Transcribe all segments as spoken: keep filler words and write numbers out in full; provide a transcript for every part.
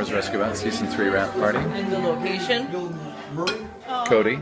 Cameras Rescue Out Season three Wrap Party. And the location? Cody.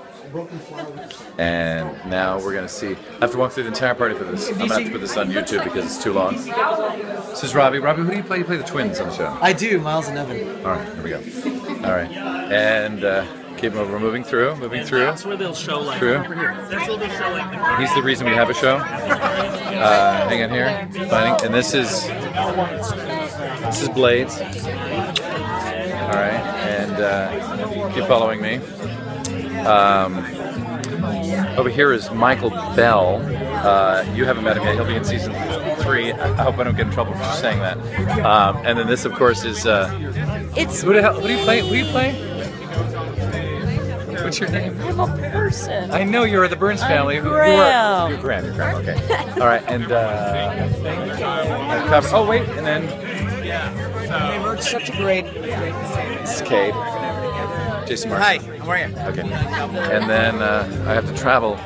And now we're going to see. I have to walk through the entire party for this. I'm going to have to put this on YouTube because it's too long. This is Robbie. Robbie, who do you play? You play the twins on the show. I do, Miles and Evan. All right, here we go. All right. And uh, keep moving. We're moving through, moving And through. That's where they'll show like Through. over here. That's where they'll show like the He's the reason we have a show. Uh, hang on here. Finding. And this is. This is Blades. All right. And uh, keep following me. Um, over here is Michael Bell. Uh, you haven't met him yet. He'll be in season three. I hope I don't get in trouble for saying that. Um, and then this, of course, is. Uh, It's. who the hell? Who do you play? Who do you play? What's your name? I'm a person. I know you're the Burns family. I'm Who- Graham. You're Graham. You're Graham. Okay. All right. And uh, I think I've covered. Oh wait, and then They wrote such a great, great this is Cade. Jason Martin. Hi, how are you? Okay. And then uh, I have to travel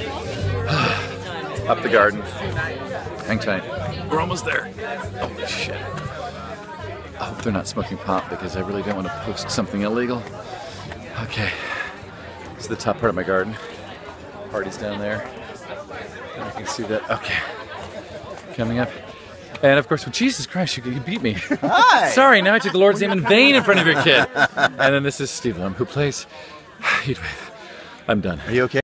up the garden. Hang tight. We're almost there. Oh shit. I hope they're not smoking pot because I really don't want to post something illegal. Okay. This is the top part of my garden. Party's down there. I can see that. Okay. Coming up. And of course, well, Jesus Christ, you, you beat me. Hi! Sorry, now I took the Lord's name in vain in front of your kid. And then this is Steve Lum, who plays Heatwave. I'm done. Are you okay?